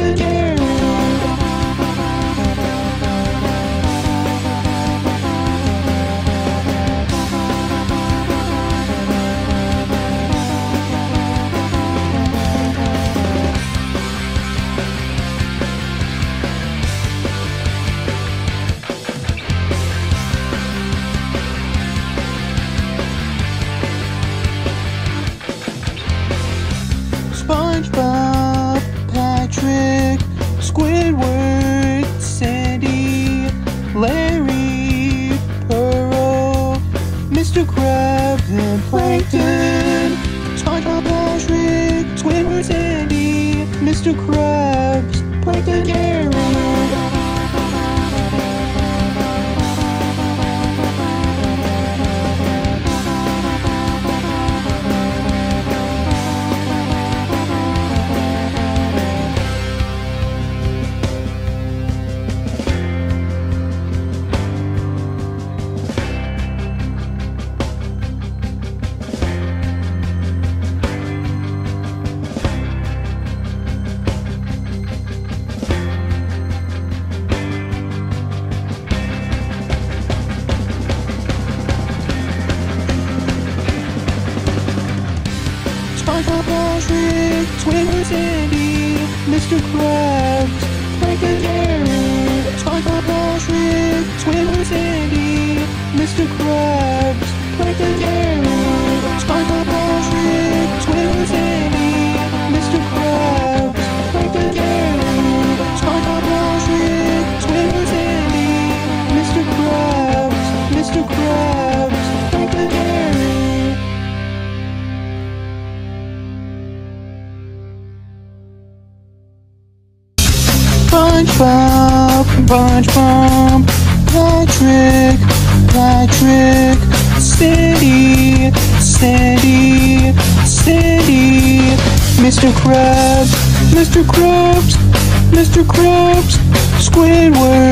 and Jerry. SpongeBob, Patrick, Squidward, Sandy, Larry, Pearl, Mr. Krabs, and Plankton. SpongeBob, Patrick, Squidward, Sandy, Mr. Krabs, Plankton, Gary. SpongeBob, Patrick, Squidward, Sandy, Mr. Krabs, Plankton, Gary. SpongeBob, Patrick, Squidward, Sandy, Mr. Krabs, Plankton, Gary. SpongeBob, Patrick, Squidward, Sandy, Mr. Krabs, Plankton, Gary. SpongeBob, Patrick, Squidward, Sandy, Mr. Krabs, Plankton, Gary. SpongeBob, SpongeBob, Patrick, Sandy, Mr. Krabs, Squidward,